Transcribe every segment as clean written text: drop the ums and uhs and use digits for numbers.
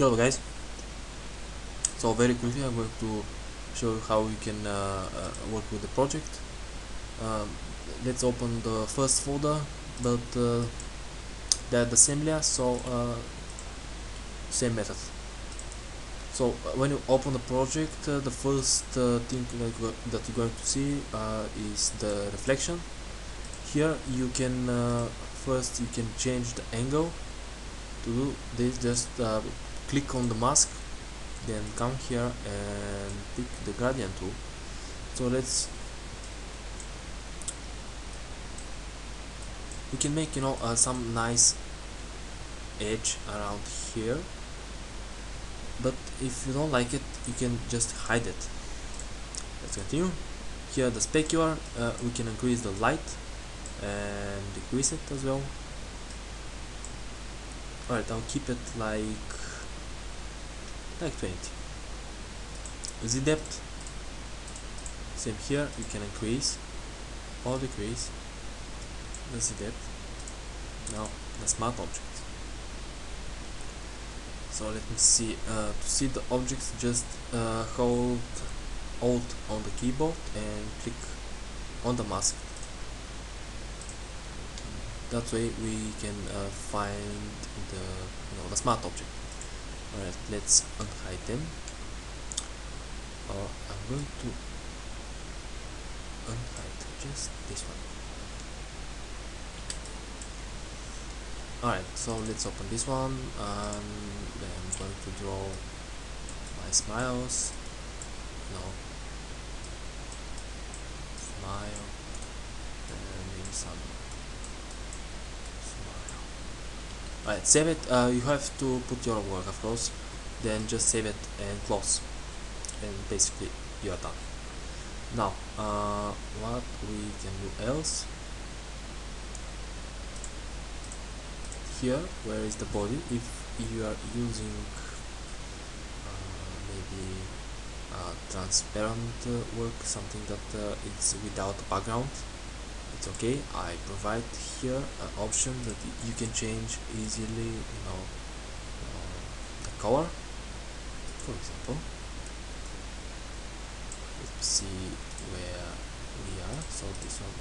Hello guys, so very quickly I'm going to show you how you can work with the project. um, let's open the first folder, but the assembly, so same method. So when you open the project, the first thing that you're going to see is the reflection. Here you can first you can change the angle. To do this, just click on the mask, then come here and pick the gradient tool. So we can make some nice edge around here, but if you don't like it, you can just hide it. Let's continue. Here the specular, we can increase the light and decrease it as well. Alright, I'll keep it like 20. Z depth, same here, you can increase or decrease the Z depth. Now the smart object. So let me see, to see the objects, just hold Alt on the keyboard and click on the mask. That way we can find the smart object. Alright, let's unhide them. I'm going to unhide just this one. Alright, so let's open this one, and then I'm going to draw my smiles. Smile, and maybe some smile. Alright, save it. You have to put your work, of course, then just save it and close, and basically you are done. Now what we can do else, here where is the body, if you are using maybe transparent work, something that it's without background, it's okay. I provide here an option that you can change easily the color. For example, let's see where we are. So this one,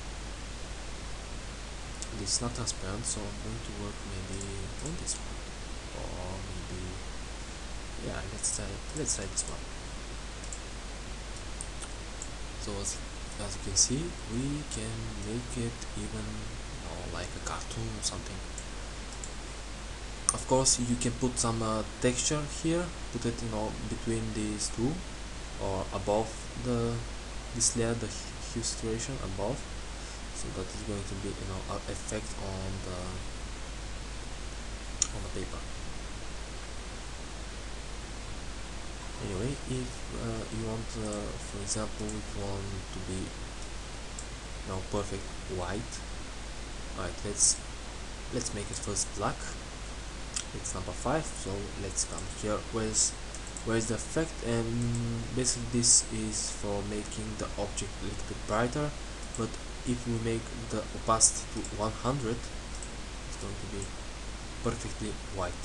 this is not transparent, so I'm going to work maybe on this one, or maybe, yeah, let's try this one. So as you can see, we can make it even like a cartoon or something. Of course you can put some texture here, put it between these two, or above this layer, the hue saturation above, so that is going to be an effect on the paper. Anyway, if you want, for example, if you want to be perfect white, alright, let's make it first black. It's number 5, so let's come here. Where's the effect? And basically this is for making the object a little bit brighter, but if we make the opacity to 100, it's going to be perfectly white.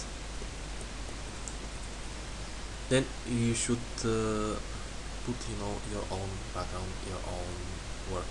Then you should put your own background, your own work.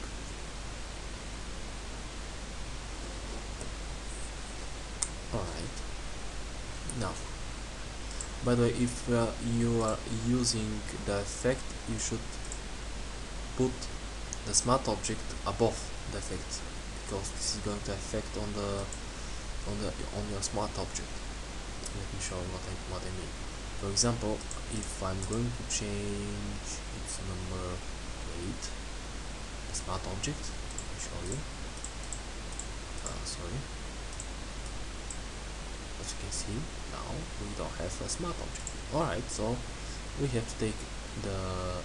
Alright, now by the way, if you are using the effect, you should put the smart object above the effect, because this is going to affect on your smart object. Let me show you what I mean. For example, if I'm going to change its number 8, the smart object, let me show you. Sorry. As you can see, now we don't have a smart object. Alright, so we have to take the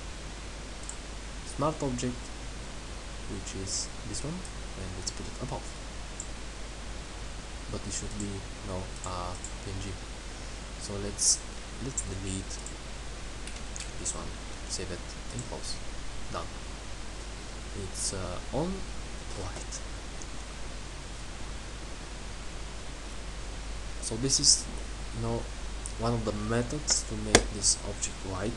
smart object, which is this one, and let's put it above. But it should be PNG. So let's delete this one, save it and close. Done. It's on white. So this is one of the methods to make this object white.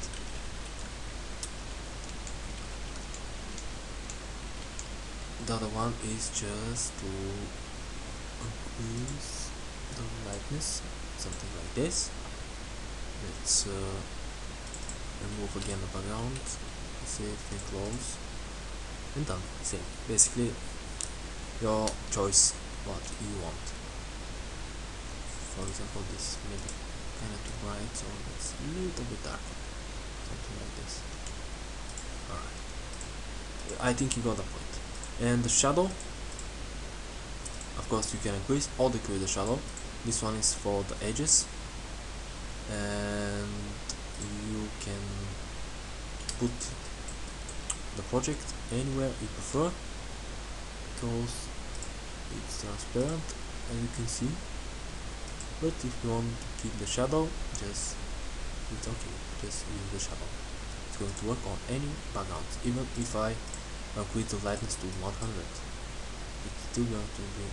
The other one is just to increase the lightness, something like this. Let's remove again the background, save and close, and done. Same. Basically, your choice what you want. For example, this may be kind of too bright, so it's a little bit darker, something like this. Alright, I think you got the point. And the shadow, of course, you can increase or decrease the shadow. This one is for the edges, and you can put the project anywhere you prefer because it's transparent as you can see. But if you want to keep the shadow, it's okay, just use the shadow. It's going to work on any background. Even if I increase the lightness to 100, it's still going to be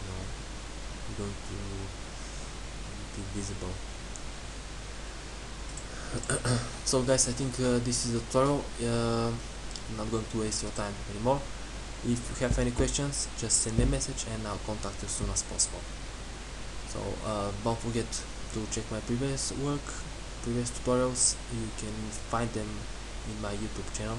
visible. So guys, I think this is a tutorial. I'm not going to waste your time anymore. If you have any questions, just send me a message and I'll contact you as soon as possible. So don't forget to check my previous work, previous tutorials. You can find them in my YouTube channel,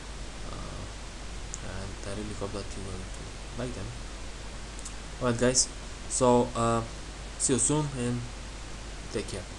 and I really hope that you're going to like them. Alright guys, so see you soon and take care.